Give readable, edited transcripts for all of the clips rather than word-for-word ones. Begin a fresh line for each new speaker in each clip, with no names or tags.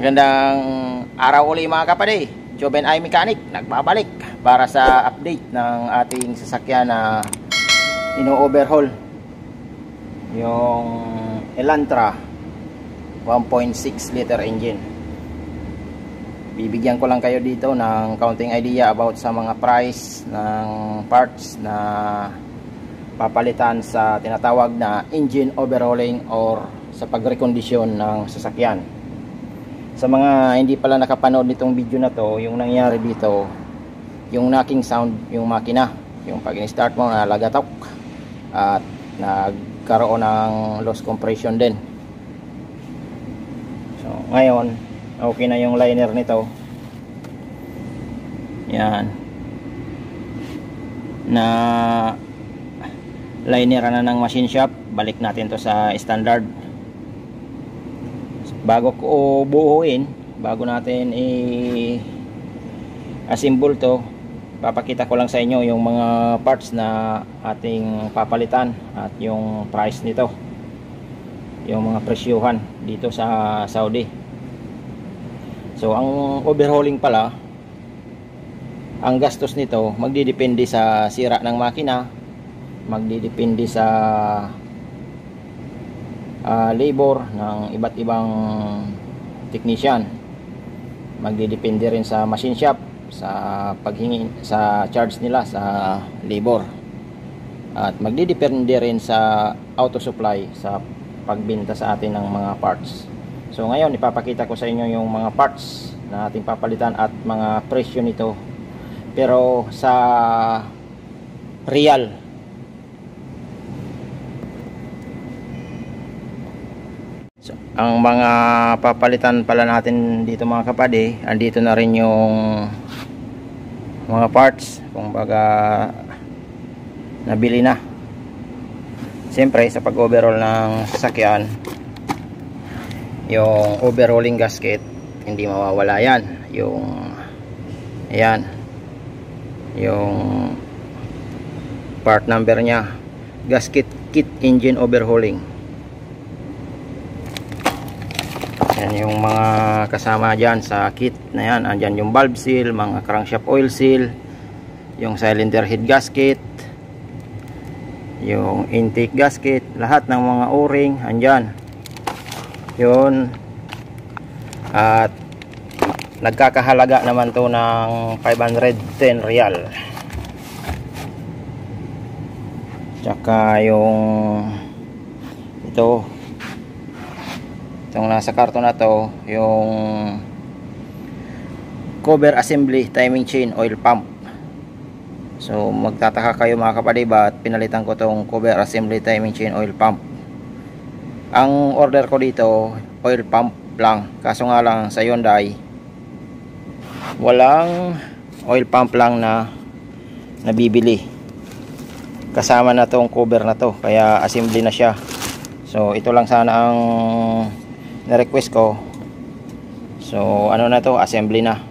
Magandang araw uli mga kapatid. Joben I Mechanic nagbabalik para sa update ng ating sasakyan na ino-overhaul, yung Elantra 1.6 liter engine. Bibigyan ko lang kayo dito ng counting idea about sa mga price ng parts na papalitan sa tinatawag na engine overhauling or sa pagrekondisyon ng sasakyan. Sa mga hindi pala nakapanood nitong video na to, yung nangyari dito, yung knocking sound yung makina, yung pag in-start mo na lagatok at nagkaroon ng loss compression din. So ngayon okay na yung liner nito, yan, na liner na ng machine shop. Balik natin to sa standard. Bago ko buuin, bago natin i-assemble to, papakita ko lang sa inyo yung mga parts na ating papalitan at yung price nito, yung mga presyuhan dito sa Saudi. So ang overhauling pala, ang gastos nito magdidepende sa sira ng makina, magdidepende sa labor ng iba't ibang technician, magdidepende rin sa machine shop sa paghingi sa charge nila sa labor, at magdidepende rin sa auto supply sa pagbenta sa atin ng mga parts. So ngayon ipapakita ko sa inyo yung mga parts na ating papalitan at mga presyo nito, pero sa real. So, ang mga papalitan pala natin dito mga kapatid, andito na rin yung mga parts, kumbaga nabili na. Siyempre sa pag-overhaul ng sasakyan, yung overhauling gasket hindi mawawala yan. Ayan, yung part number nya, gasket kit engine overhauling. Yan yung mga kasama dyan sa kit na yan. Andyan yung valve seal, mga crankshaft oil seal, yung cylinder head gasket, yung intake gasket, lahat ng mga o-ring andyan yun. At nagkakahalaga naman to ng 510 real. Tsaka yung itong nasa karton na to, yung cover assembly timing chain oil pump. So magtataka kayo mga kapatid, ba't pinalitan ko tong cover assembly timing chain oil pump. Ang order ko dito oil pump lang, kaso nga lang sa Hyundai walang oil pump lang na nabibili, kasama na tong cover na to, kaya assembly na siya. So ito lang sana ang na-request ko. So ano na to, assembly na.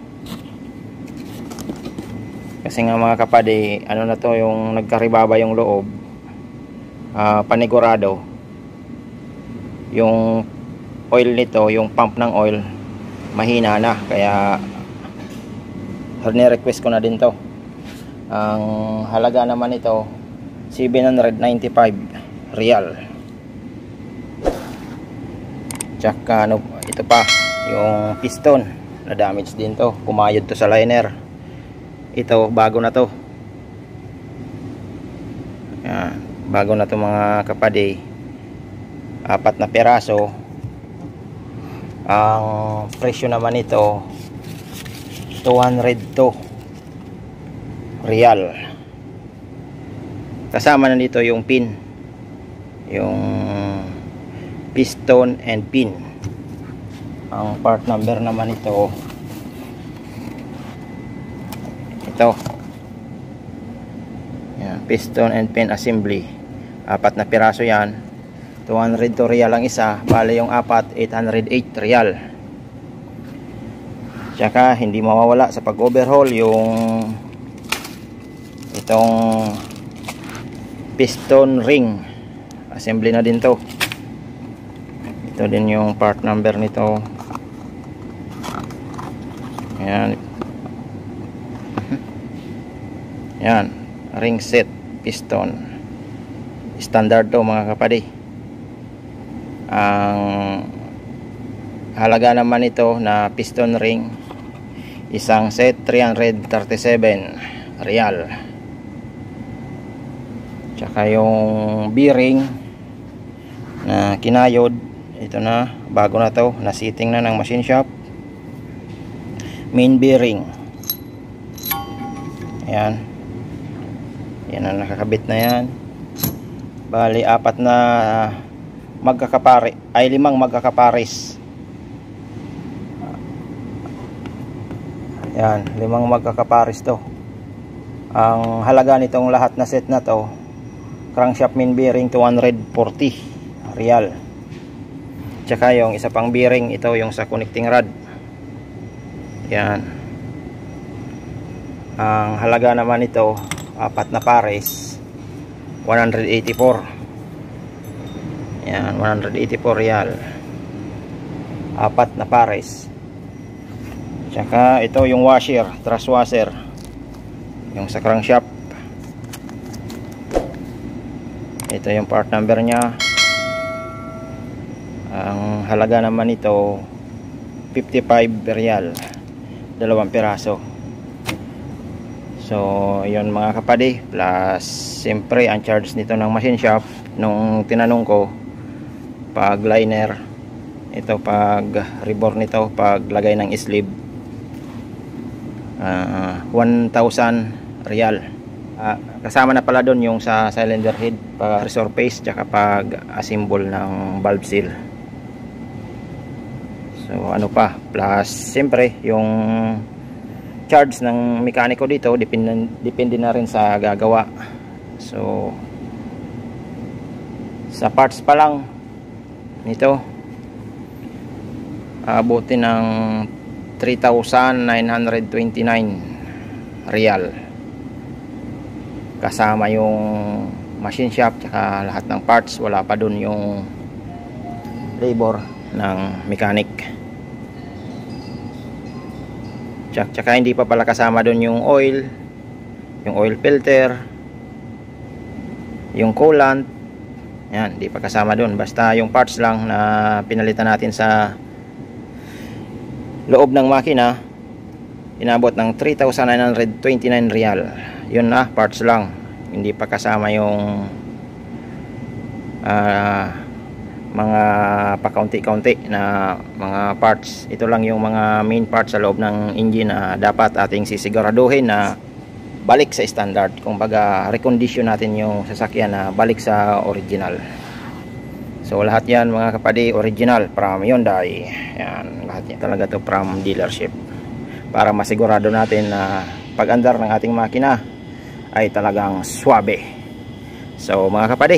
Kasi nga mga kapatid, ano na to, yung nagkaribaba yung loob, panigurado yung oil nito, yung pump ng oil mahina na, kaya ni-request ko na din to. Ang halaga naman ito 795 real. Tsaka ano, ito pa yung piston na damage din to, kumayod to sa liner. Ito bago na to. Yan, bago na to mga kapatid, 4 na peraso. Ang presyo naman ito 202 real. Kasama na dito yung pin, yung piston and pin. Ang part number naman ito yan, piston and pin assembly, 4 na piraso yan. 202 real ang isa, bale yung 4 808 real. Tsaka hindi mawawala sa pag-overhaul yung itong piston ring assembly na din to. Ito din yung part number nito. Yan. Yan, ring set piston. Standard to mga kapadi. Ang halaga naman ito na piston ring, isang set 337 real. Tsaka yung bearing na kinayod, ito na, bago na to, na-sitting na ng machine shop. Main bearing, ayan, yan ang nakakabit na yan. Bali apat na magkakapare, ay 5 magkakapares. Yan, 5 magkakapares to. Ang halaga nitong lahat na set na to, crankshaft main bearing 240 real. Tsaka yung isa pang bearing, ito yung sa connecting rod. Yan. Ang halaga naman nito, 4 na pares, 184. Yan, 184 real. 4 na pares. Tsaka ito yung washer, thrust washer, yung sa crankshaft. Ito yung part number nya. Ang halaga naman nito 55 real, 2 piraso. So yun mga kapadi, plus siyempre ang charge nito ng machine shop nung tinanong ko, pag liner, ito pag rebore nito, pag lagay ng sleeve, 1,000 real. Kasama na pala doon yung sa cylinder head, pag resurface, tsaka pag assemble ng valve seal. So ano pa, plus siyempre yung charge ng mekaniko dito, depende na rin sa gagawa. So sa parts pa lang nito, abutin ng 3,929 real, kasama yung machine shop tsaka lahat ng parts. Wala pa dun yung labor ng mechanic, tsaka hindi pa pala kasama dun yung oil filter, yung coolant. Yan, hindi pa kasama dun. Basta yung parts lang na pinalitan natin sa loob ng makina, inabot ng 3,929 real. Yun na, parts lang, hindi pa kasama yung mga pakaunti-kaunti na mga parts. Ito lang yung mga main parts sa loob ng engine na dapat ating sisiguraduhin na balik sa standard. Kung baga recondition natin yung sasakyan na balik sa original. So lahat yan mga kapadi, original from Hyundai. Yan, lahat yan talaga to from dealership, para masigurado natin na pag andar ng ating makina ay talagang swabe. So mga kapadi,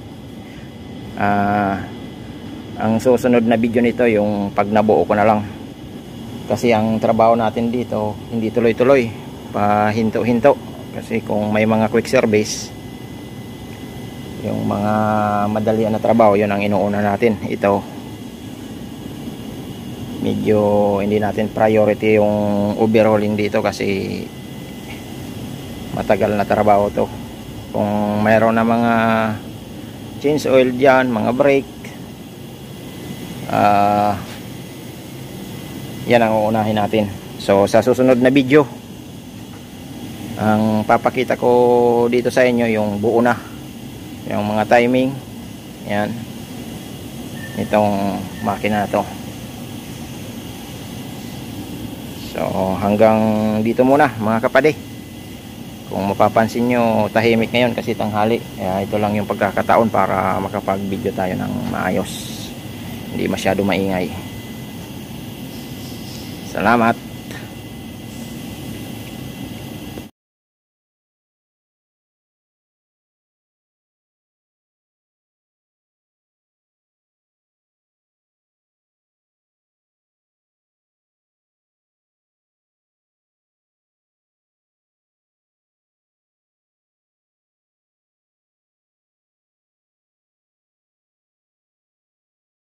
ang susunod na video nito yung pag nabuo ko na lang, kasi ang trabaho natin dito hindi tuloy-tuloy, pahinto-hinto. Kasi kung may mga quick service, yung mga madalian na trabaho, yun ang inuuna natin. Ito medyo hindi natin priority yung overhauling dito kasi matagal na trabaho to. Kung mayroon na mga change oil dyan, mga brake, yan ang uunahin natin. So sa susunod na video, ang papakita ko dito sa inyo yung buo na, yung mga timing, yan, itong makina na to. So hanggang dito muna mga kapadi. Kung mapapansin nyo, tahimik ngayon kasi tanghali. Kaya ito lang yung pagkakataon para makapag video tayo ng maayos, hindi masyado maingay. Salamat.